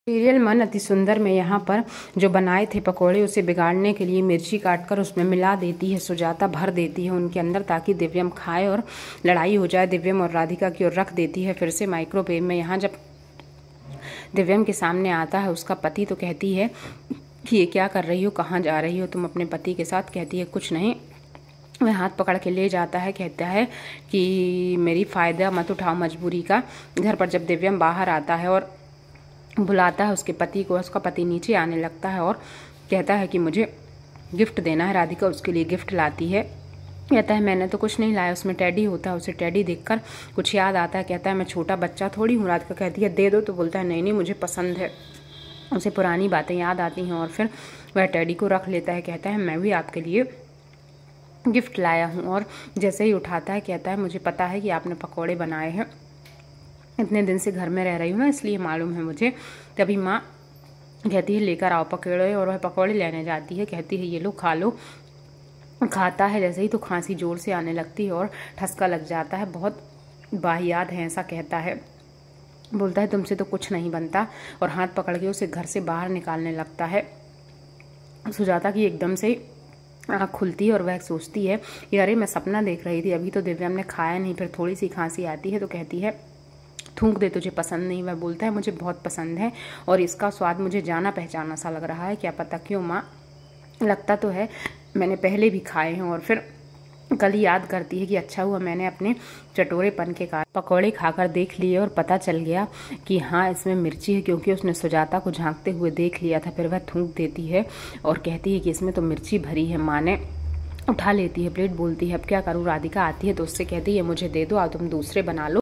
Serial मन अति सुंदर में यहाँ पर जो बनाए थे पकोड़े उसे बिगाड़ने के लिए मिर्ची काटकर उसमें मिला देती है सुजाता, भर देती है उनके अंदर ताकि दिव्यम खाए और लड़ाई हो जाए दिव्यम और राधिका की ओर, रख देती है फिर से माइक्रोवेव में। यहाँ जब दिव्यम के सामने आता है उसका पति तो कहती है कि ये क्या कर रही हो, कहाँ जा रही हो तुम अपने पति के साथ। कहती है कुछ नहीं। वह हाथ पकड़ के ले जाता है, कहता है कि मेरी फ़ायदा मत उठाओ मजबूरी का। घर पर जब दिव्यम बाहर आता है और बुलाता है उसके पति को, उसका पति नीचे आने लगता है और कहता है कि मुझे गिफ्ट देना है। राधिका उसके लिए गिफ्ट लाती है, कहता है मैंने तो कुछ नहीं लाया, उसमें टेडी होता है। उसे टेडी देखकर कुछ याद आता है, कहता है मैं छोटा बच्चा थोड़ी हूँ। राधिका कहती है दे दो, तो बोलता है नहीं नहीं मुझे पसंद है। उसे पुरानी बातें याद आती हैं और फिर वह टेडी को रख लेता है, कहता है मैं भी आपके लिए गिफ्ट लाया हूँ। और जैसे ही उठाता है कहता है मुझे पता है कि आपने पकौड़े बनाए हैं, इतने दिन से घर में रह रही हूँ ना इसलिए मालूम है मुझे। तभी माँ कहती है लेकर आओ पकौड़े, और वह पकौड़े लेने जाती है, कहती है ये लो खा लो। खाता है जैसे ही तो खांसी जोर से आने लगती है और ठसका लग जाता है, बहुत वाहियात है ऐसा कहता है। बोलता है तुमसे तो कुछ नहीं बनता, और हाथ पकड़ के उसे घर से बाहर निकालने लगता है। सुजाता की एकदम से आँख खुलती है और वह सोचती है कि अरे मैं सपना देख रही थी, अभी तो दिव्यम ने खाया नहीं। फिर थोड़ी सी खांसी आती है तो कहती है थूक दे, तुझे पसंद नहीं। वह बोलता है मुझे बहुत पसंद है और इसका स्वाद मुझे जाना पहचाना सा लग रहा है, क्या पता क्यों माँ, लगता तो है मैंने पहले भी खाए हैं। और फिर कल ही याद करती है कि अच्छा हुआ मैंने अपने चटोरेपन के कारण पकौड़े खाकर देख लिए और पता चल गया कि हाँ इसमें मिर्ची है, क्योंकि उसने सुजाता को झांकते हुए देख लिया था। फिर वह थूक देती है और कहती है कि इसमें तो मिर्ची भरी है। माँ ने उठा लेती है प्लेट, बोलती है अब क्या करूँ। राधिका आती है तो उससे कहती है मुझे दे दो, अब तुम दूसरे बना लो।